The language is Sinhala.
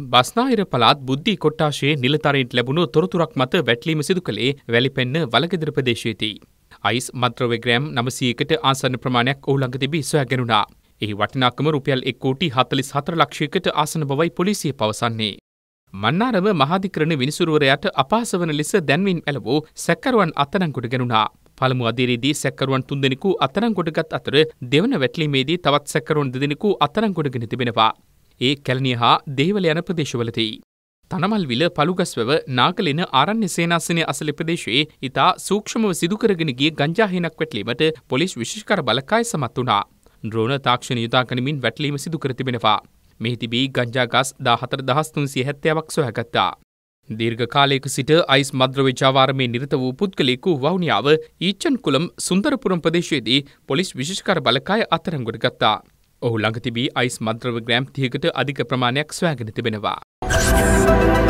බස්නාහිර පළාත් බුද්ධි කොට්ටාශයේ නිලධාරීන්ට ලැබුණු තොරතුරක් මත වැටලීම සිදු කළේ වැලිපෙන්න වලගෙදර ප්‍රදේශයේදී. අයිස් මද්‍රව්‍ය ග්‍රෑම් 900කට ආසන්න ප්‍රමාණයක් ඔහු ළඟ තිබී සොයාගැනුණා. එහි වටිනාකම රුපියල් 1,44 ලක්ෂයකට ආසන්න බවයි පොලිසිය පවසන්නේ. මන්නාරම මහාධිකරණ විනිසුරුවරයාට අපහාස වන ලෙස දැන්වීම් ඇලවූ සැකකරුවන් අත්අඩංගුවට ගැනුණා. පළමු අදියරේදී සැකකරුවන් 3 දෙනෙකු අත්අඩංගුවටගත් අතර දෙවන වැටලීමේදී තවත් සැකකරුවන් 2 දෙනෙකු අත්අඩංගුවටගෙන තිබෙනවා. ඒ කැලණිය හා දේවල යන ප්‍රදේශවලදී. තනමල්විල පළුගස්වැව නාගලෙන ආරණ්‍ය සේනාසනය අසල ප්‍රදේශයේ ඉතා සූක්ෂමව සිදු කරගෙන ගිය ගංජා හේනක් වැටලීමට පොලිස් විශේෂකර බලකාය සමත් වුණා. ඩ්‍රෝන තාක්ෂණ යොදා ගනිමින් වැටලීම සිදු කර තිබෙනවා. මෙහි තිබී ගංජා ගස් 14370ක් සොයාගත්තා. දීර්ඝ කාලයක සිට අයිස් මද්‍රව්‍ය ජාවාරමේ නිරත වූ පුද්ගලයෙකු වවුනියාව ඊච්චන්කුලම් සුන්දරපුරම් ප්‍රදේශයේදී පොලිස් විශේෂකර බලකාය අත්අඩංගුවට ගත්තා. ඔහු ළඟ තිබී අයිස් මද්‍රව්‍ය ග්‍රෑම් 30කට අධික ප්‍රමාණයක් සොයාගෙන තිබෙනවා.